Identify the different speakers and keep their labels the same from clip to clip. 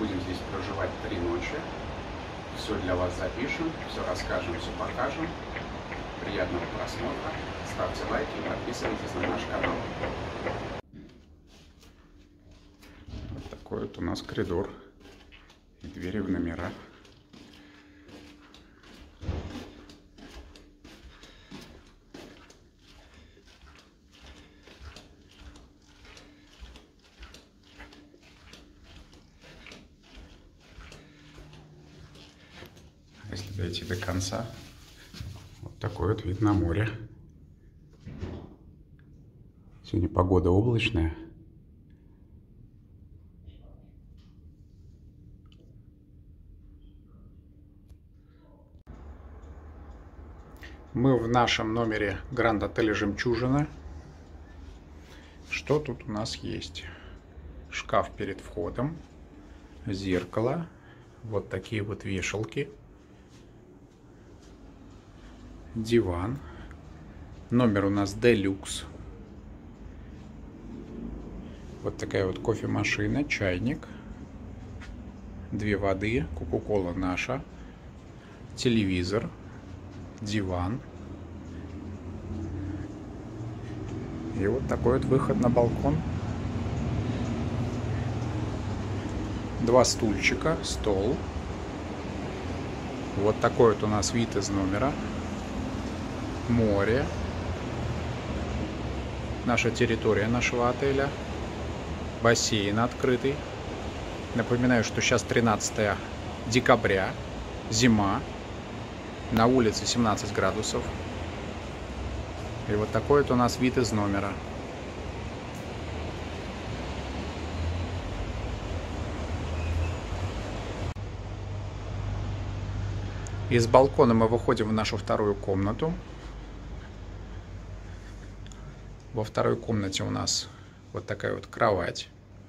Speaker 1: будем здесь проживать 3 ночи. Все для вас запишем, все расскажем, все покажем. Приятного просмотра. Ставьте лайки и подписывайтесь на наш канал. Вот такой вот у нас коридор и двери в номера. Если дойти до конца, вот такой вот вид на море. Сегодня погода облачная. Мы в нашем номере Гранд-отеля «Жемчужина». Что тут у нас есть? Шкаф перед входом, зеркало, вот такие вот вешалки, диван. Номер у нас делюкс. Вот такая вот кофемашина, чайник, 2 воды, кока-кола наша, телевизор, диван. И вот такой вот выход на балкон. 2 стульчика, стол. Вот такой вот у нас вид из номера. Море. Наша территория нашего отеля. Бассейн открытый. Напоминаю, что сейчас 13 декабря, зима. На улице 17 градусов. И вот такой вот у нас вид из номера. Из балкона мы выходим в нашу вторую комнату. Во второй комнате у нас вот такая вот кровать,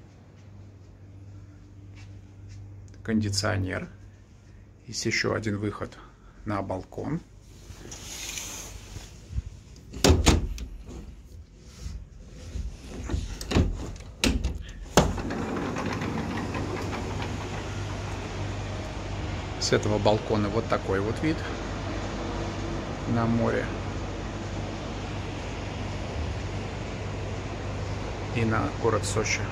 Speaker 1: кондиционер. Есть еще один выход на балкон. С этого балкона вот такой вот вид на море и на город Сочи.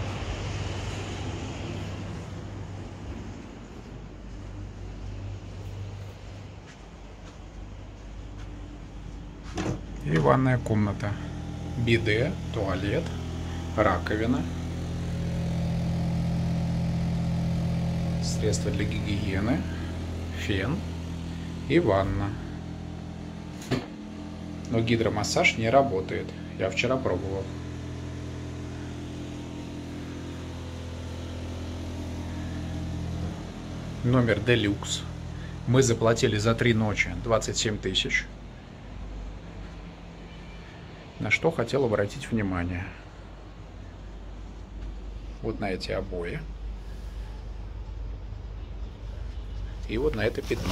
Speaker 1: И ванная комната, биде, туалет, раковина, средства для гигиены, фен и ванна. Но гидромассаж не работает. Я вчера пробовал. Номер делюкс. Мы заплатили за 3 ночи 27 тысяч. На что хотел обратить внимание. Вот на эти обои. И вот на это пятно.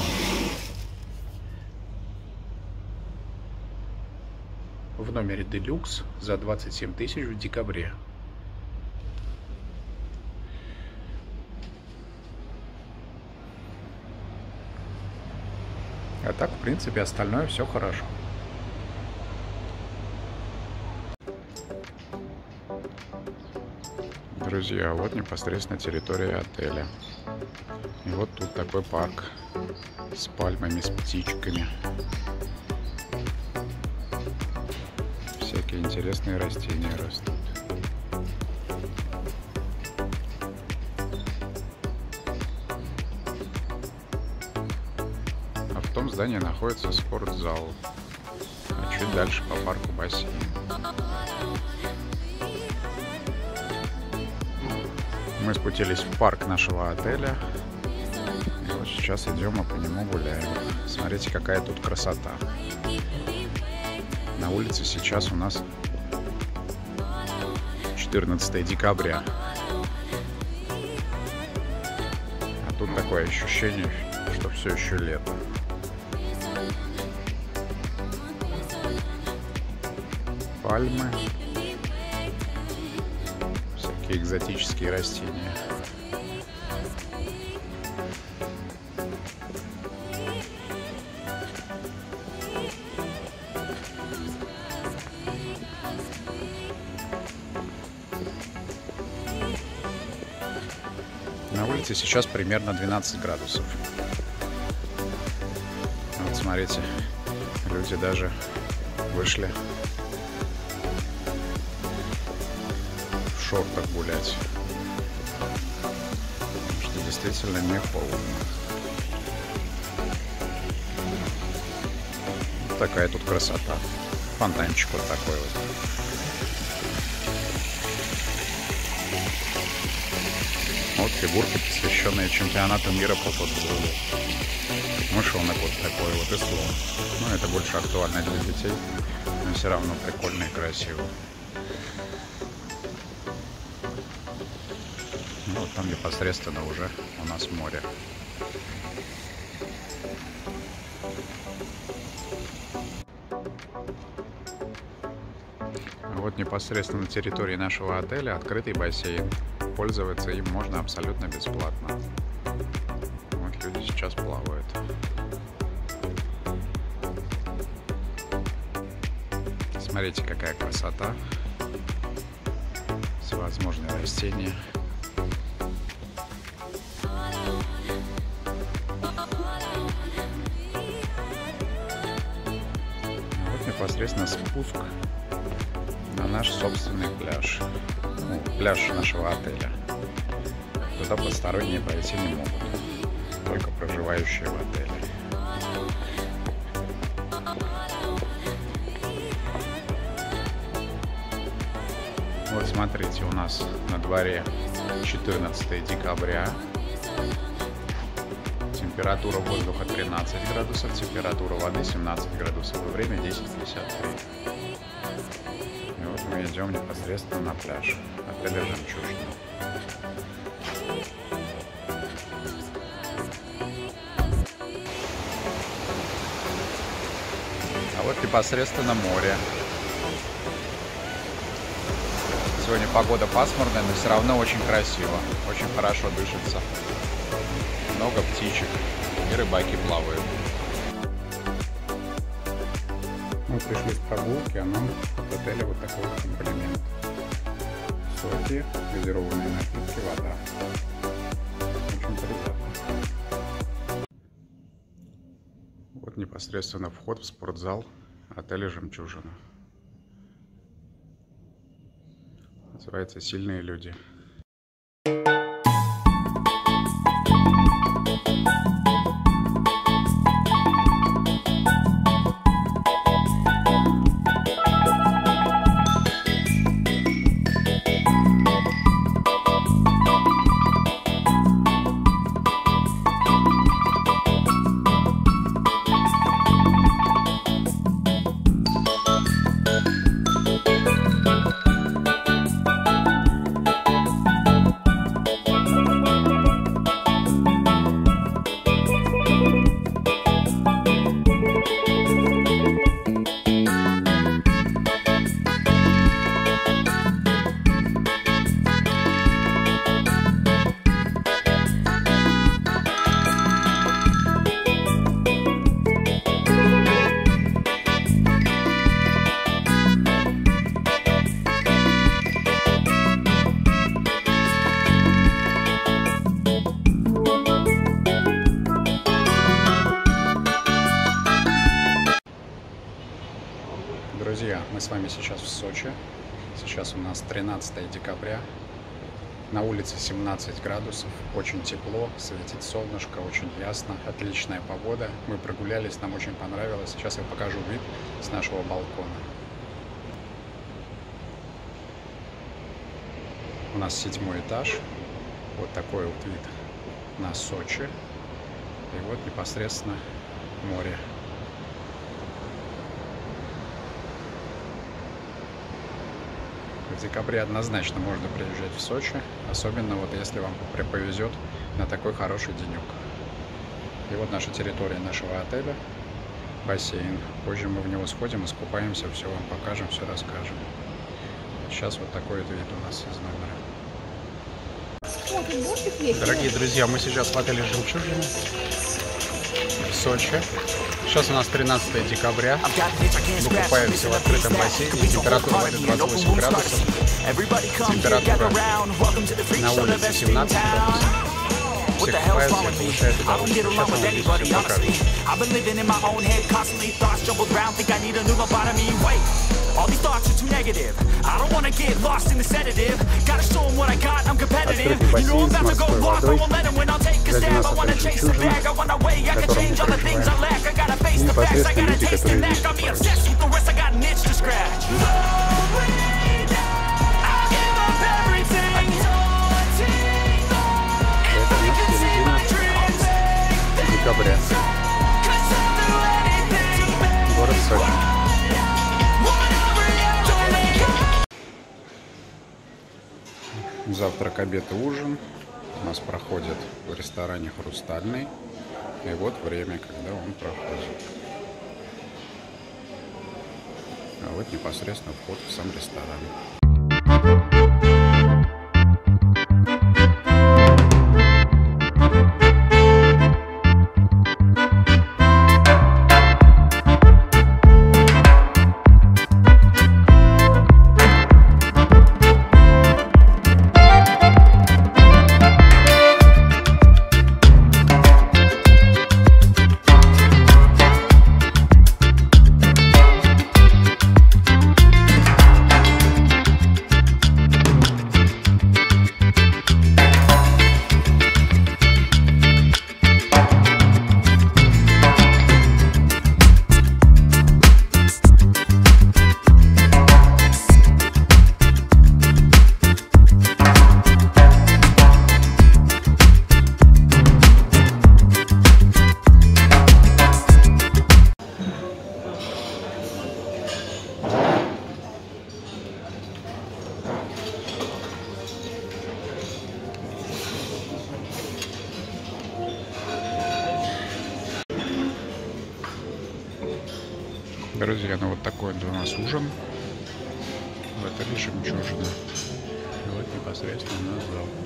Speaker 1: В номере делюкс за 27 тысяч в декабре. А так, в принципе, остальное все хорошо. Друзья, вот непосредственно территория отеля. И вот тут такой парк с пальмами, с птичками. Всякие интересные растения растут. А в том здании находится спортзал. А чуть дальше по парку бассейн. Мы спустились в парк нашего отеля. И вот сейчас идем и по нему гуляем. Смотрите, какая тут красота. На улице сейчас у нас 14 декабря. А тут такое ощущение, что все еще лето. Пальмы. Всякие экзотические растения. На улице сейчас примерно 12 градусов. Вот смотрите, люди даже вышли в шортах гулять. Потому что действительно не холодно. Вот такая тут красота. Фонтанчик вот такой вот. Вот фигурки, посвященные чемпионату мира по футболу. Мышонок вот такой вот и слон. Ну, это больше актуально для детей, но все равно прикольно и красиво. Ну, вот там непосредственно уже у нас море. Вот непосредственно на территории нашего отеля открытый бассейн. Пользоваться им можно абсолютно бесплатно. Вот люди сейчас плавают. Смотрите, какая красота. Всевозможные растения. Вот непосредственно спуск на наш собственный пляж. Ну, пляж нашего отеля. Туда посторонние пойти не могут, только проживающие в отеле. Вот смотрите, у нас на дворе 14 декабря. Температура воздуха 13 градусов, температура воды 17 градусов, и время 10:53. И вот мы идем непосредственно на пляж отеля «Жемчужина». А вот непосредственно море. Сегодня погода пасмурная, но все равно очень красиво, очень хорошо дышится. Много птичек и рыбаки плавают. Мы пришли с прогулки, а нам в отеле вот такой вот комплимент. Соки, газированные напитки, вода. Очень приятно. Вот непосредственно вход в спортзал отеля «Жемчужина». Называется «Сильные люди». Друзья, мы с вами сейчас в Сочи. Сейчас у нас 13 декабря. На улице 17 градусов. Очень тепло, светит солнышко, очень ясно. Отличная погода. Мы прогулялись, нам очень понравилось. Сейчас я покажу вид с нашего балкона. У нас 7-й этаж. Вот такой вот вид на Сочи. И вот непосредственно море. В декабре однозначно можно приезжать в Сочи, особенно вот если вам повезет на такой хороший денек. И вот наша территория нашего отеля, бассейн. Позже мы в него сходим, искупаемся, все вам покажем, все расскажем. Сейчас вот такой вот вид у нас из номера. Дорогие друзья, мы сейчас в отеле «Жемчужина» в Сочи. Сейчас у нас 13 декабря. Мы купаемся в открытом бассейне. Температура воды 28 градусов. Температура на улице 17 градусов. Все купаются и получают удовольствие. Сейчас вам здесь все покажу.
Speaker 2: All these thoughts are too negative. I don't wanna get lost in the sedative. Gotta show them what I got, I'm competitive. You know I'm about to go lost, I won't let them win. I'll take a stab, I wanna chase the bag. I wanna weigh, I can change all the things I lack. I gotta face the facts, I gotta taste the knack. Got me obsessed with the rest, I got an itch to scratch.
Speaker 1: Декабря. Город Сочи. Завтрак, обед и ужин у нас проходит в ресторане «Хрустальный». И вот время, когда он проходит. А вот непосредственно вход в сам ресторан. Друзья, ну вот такой вот у нас ужин в отеле «Жемчужина». И вот непосредственно у нас зал.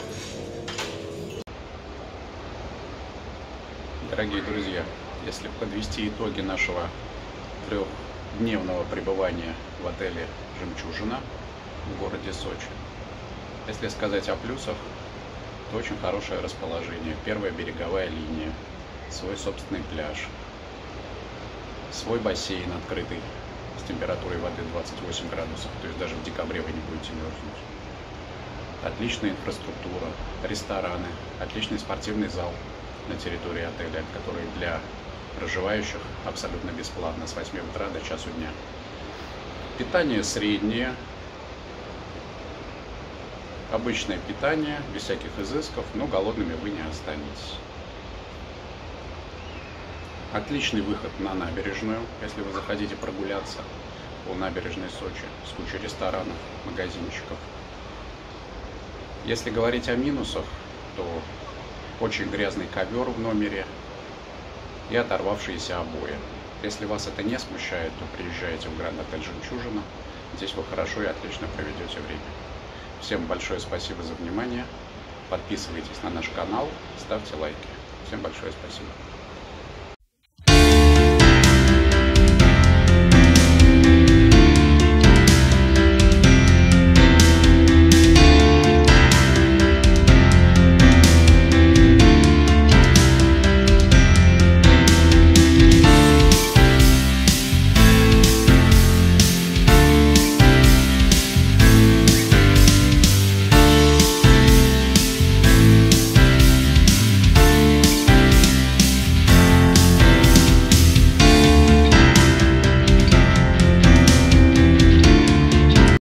Speaker 1: Дорогие друзья, если подвести итоги нашего трехдневного пребывания в отеле «Жемчужина» в городе Сочи, если сказать о плюсах, то очень хорошее расположение. Первая береговая линия, свой собственный пляж, свой бассейн открытый с температурой воды 28 градусов, то есть даже в декабре вы не будете мерзнуть. Отличная инфраструктура, рестораны, отличный спортивный зал на территории отеля, который для проживающих абсолютно бесплатно с 8 утра до часу дня. Питание среднее, обычное питание, без всяких изысков, но голодными вы не останетесь. Отличный выход на набережную, если вы захотите прогуляться по набережной Сочи с кучей ресторанов, магазинчиков. Если говорить о минусах, то очень грязный ковер в номере и оторвавшиеся обои. Если вас это не смущает, то приезжайте в Гранд-отель «Жемчужина». Здесь вы хорошо и отлично проведете время. Всем большое спасибо за внимание. Подписывайтесь на наш канал, ставьте лайки. Всем большое спасибо.